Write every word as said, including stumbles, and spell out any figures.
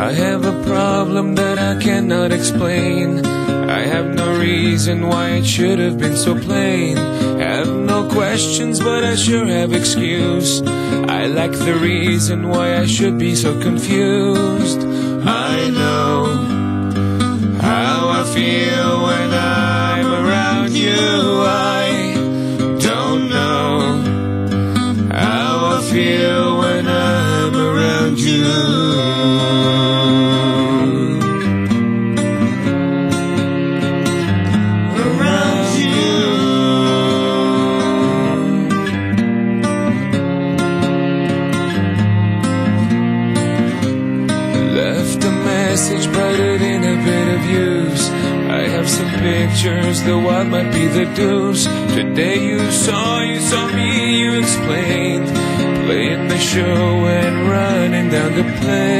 I have a problem that I cannot explain. I have no reason why it should have been so plain. Have no questions, but I sure have excuse. I lack the reason why I should be so confused. I know how I feel when I'm around you. I don't know how I feel when I'm around you. Message, but it ain't a bit of use. I have some pictures, though what might be the deuce. Today you saw, you saw me, you explained, playing the show and running down the plane.